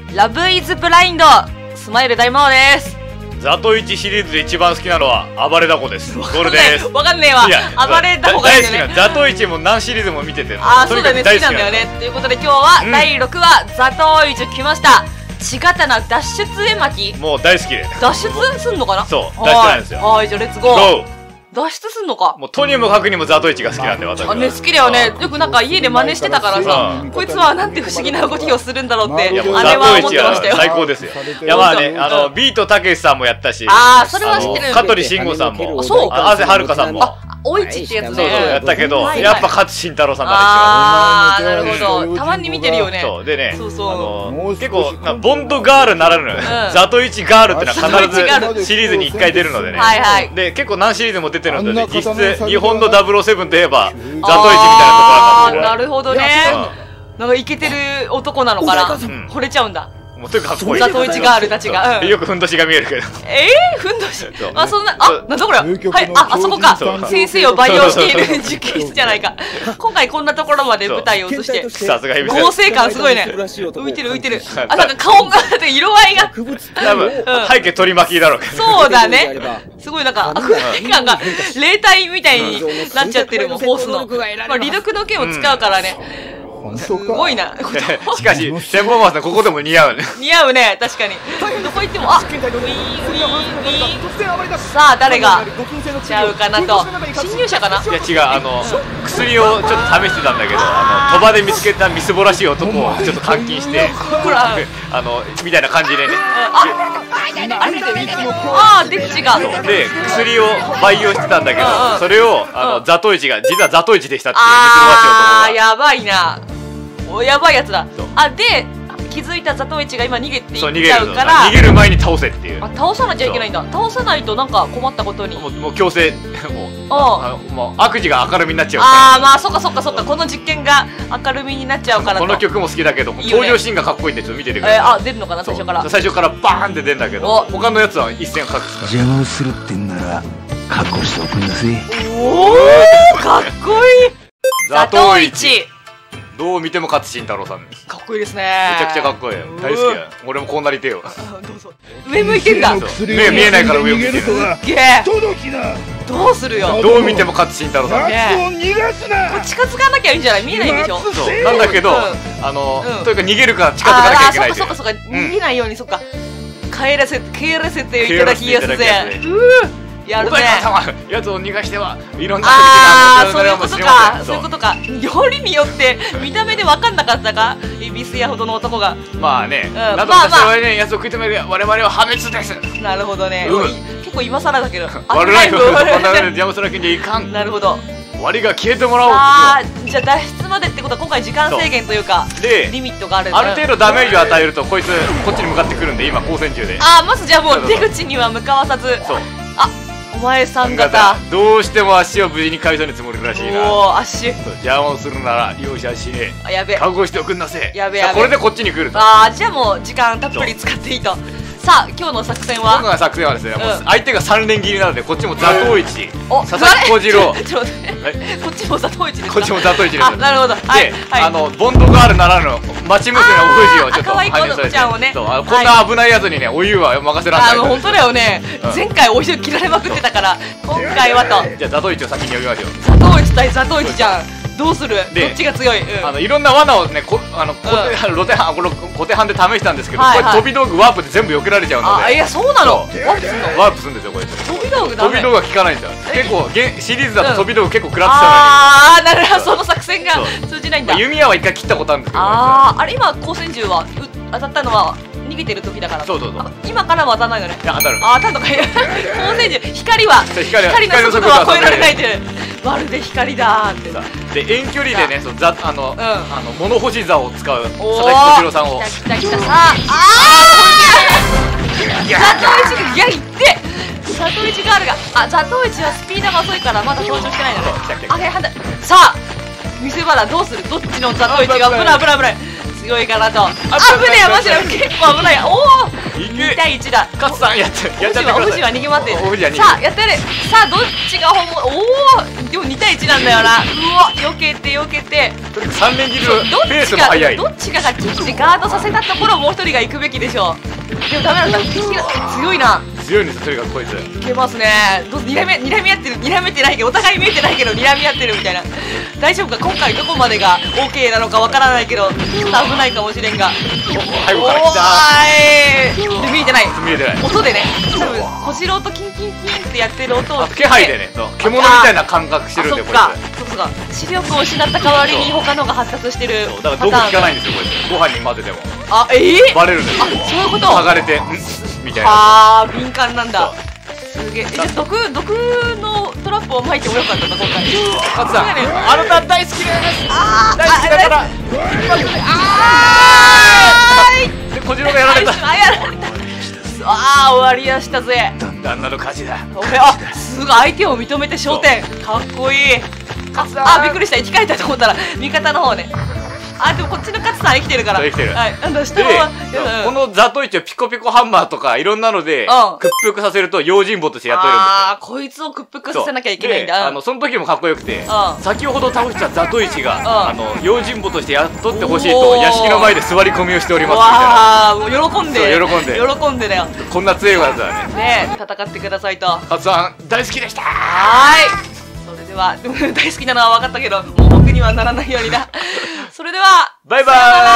ラブイズブラインドスマイル大魔王です。 ザトイチシリーズで一番好きなのは暴れダコです。ゴールです。 わかんねえわ。暴れダコがいいよね。 大好きなザトイチも何シリーズも見てて、 ああそうだね、好きなんだよね。ということで今日は第6話ザトイチ来ました。血刀脱出絵巻、 もう大好きで。 脱出すんのかな。 そう、脱出なんですよ。 はい、じゃあレッツゴー。脱出すんのか。 もうとにもかくにもザトイチが好きなんで、私は。 ね、好きだよね。よくなんか家で真似してたからさ、こいつはなんて不思議な動きをするんだろうって姉は思ってましたよ。 最高ですよ。いやまあね、ビートたけしさんもやったし、 ああそれは知ってる。 香取慎吾さんも、 そう、 綾瀬はるかさんも、 おいちってやつね。 そうそうやったけど、やっぱ勝新太郎さんがああなるほど。たまに見てるよね。 そうでね、結構ボンドガールならぬザトイチガールってのは必ずシリーズに1回出るのでね。で結構何シリーズも出てるので、実質日本の007といえばザトイチみたいなところなんですよ。 なるほどね。なんかイケてる男なのかな。惚れちゃうんだ。 もうとにかくかっこいい。 ザトイチガールたちがよくふんどしが見えるけど。 ふんどし。あ、そんな、なんだこれ。はい、あそこか。先生を培養している受験室じゃないか。今回こんなところまで舞台を移して。 さすがヘビ合成感すごいね。浮いてる浮いてる。あ、なんか顔が色合いが。 多分背景取り巻きだろうけど。 そうだね。すごいなんか空気感が霊体みたいになっちゃってるもん、ホースの。まあ離読の剣を使うからね。すごいな。 しかし千本松さんここでも似合うね。 似合うね、確かに。どこ行っても、あ、さあ誰がちゃうかなと。侵入者かな。 いや違う、薬をちょっと試してたんだけど、鳥羽で見つけたみすぼらしい男をちょっと監禁して、みたいな感じでね。ああ出口が。で薬を培養してたんだけど、それをザトイチが実はザトイチでしたっていうみすぼらしい男が。 ああやばいな。やばいやつだ。あ、で気づいたザトイチが今逃げていっちゃうから、 逃げる前に倒せっていう。 倒さなきゃいけないんだ。倒さないとなんか困ったことにもう強制、もう悪事が明るみになっちゃう。 ああまあそっかそっかそっか。この実験が明るみになっちゃうからと。 この曲も好きだけど登場シーンがかっこいいんでちょっと見ててください。 あ、出るのかな最初から。 最初からバーンって出るんだけど、他のやつは一線を隠す。 邪魔をするってんなら覚悟しておくんなさい。 おおかっこいい。ザトイチどう見ても勝新太郎さんです。 かっこいいですね。 めちゃくちゃかっこいい。大好きや。俺もこうなりてよ。 どうぞ。上向いてんだ。 目見えないから上向いてる。 ゲー。どうするよ。 どう見ても勝新太郎さん。 近づかなきゃいいんじゃない。見えないんでしょ。 そうなんだけど、というか逃げるから近づかなきゃいけない。 そっかそっかそっか。逃げないようにそっか。帰らせていただきやすぜ。やるね。 やつを逃がしてはいろんなそういうことか。そういうことか。よりによって見た目で分かんなかったか。恵比寿屋ほどの男が。 まあね。などかしらね、やつを食い止める我々は破滅です。 なるほどね。結構今更だけど。 悪いよ。邪魔するわけにはいかん。 なるほど。 終わりが消えてもらおう。 じゃあ脱出までってことは今回時間制限というかリミットがある。 ある程度ダメージを与えるとこいつこっちに向かってくるんで、今交戦中で。 まずじゃあもう出口には向かわさず。お前さん方どうしても足を無事に返さぬつもりらしいな。 おお足邪魔をするなら容赦しねえ。 やべえ、 覚悟しておくんなせ。 やべえ、 これでこっちに来ると。 じゃあもう時間たっぷり使っていいと。さあ今日の作戦は、 今回の作戦はですね、相手が3連切りなのでこっちもザトイチ、佐々木小次郎、 ちょっと待って、こっちもザトイチですか。 こっちもザトイチです。 なるほど。でボンドガールならぬ町娘のお藤をちょっと可愛い子ちゃんをね、 こんな危ないやつにねお湯は任せられない。 本当だよね。前回お湯切られまくってたから今回はと。 じゃあザトイチを先に呼びましょう。 ザトイチ対ザトイチちゃんどうする。どっちが強い。 いろんな罠をね固定班で試したんですけど、これ飛び道具ワープで全部避けられちゃうので。 いやそうなの。 ワープするんですよこれ。 飛び道具が効かないんだよ。結構シリーズだと飛び道具結構食らってたのに。 なるほど。その作戦が通じないんだ。 弓矢は一回切ったことあるんですけど。 あれ今光線銃は当たったのは逃げてる時だから。 そう今からは当たらないよね。 いや当たる。 当たるのか。光線銃光の速度は超えられないって。まるで光だーって。 で遠距離でね、物干し座を使う佐々木小次郎さんを。 来たさあザトイチがいってザトイチガールがザトイチはスピードが遅いからまだ登場してないのね。さあ見せ場だ。どうする。どっちのザトイチが危ない強いかなと。危ねえマジで結構危ない。おお 2対1だ。 勝さんやっちゃってください。 お藤は逃げ回ってる。さあやってる。さあどっちが本物。おおでも2対1なんだよな。うわ避けて避けて。 3連切るペースも速い。 どっちかがキッチガードさせたところもう一人が行くべきでしょ。でもダメなんだ。強いな。 強いんですよとにかくこいつ。 いけますね。にらみ合ってる。にらめてないけどお互い見えてないけどにらみ合ってるみたいな。大丈夫か。今回どこまでが OK なのかわからないけどちょっと危ないかもしれんが。 背後から来た。 見えてない。 見えてない。 音でね。多分小次郎とキンキンキンってやってる音を気配でね。獣みたいな感覚してるんでこいつ。 そうか。視力を失った代わりに他のが発達してる。 だから毒効かないんですよこいつ。ご飯に混ぜても。バレるんですよ。 そういうこと。 剥がれてみたいな。 ああ敏感なんだ。すげえ。じゃ毒のトラップを撒いてもよかったんだ今回。 勝さんあなた大好きです。大好きだから。で小次郎がやられた。 終わりやしたぜ。 旦那の勝ちだ。 すごい相手を認めて昇天。かっこいい。びっくりした。生き返ったと思ったら味方の方ね。でもこっちの勝さん生きてるから。 生きてる。 はい。なんだ下はこのザトイチをピコピコハンマーとかいろんなので屈服させると用心棒として雇えるんですよ。 こいつを屈服させなきゃいけないんだ。 その時もかっこよくて先ほど倒したザトイチが用心棒として雇ってほしいと屋敷の前で座り込みをしておりますみたいな。 もう喜んでだよ。 こんな強い技だね。 ね戦ってくださいと。 勝さん大好きでした。 それでは大好きなのは分かったけどもう僕にはならないようにな。それではバイバイ。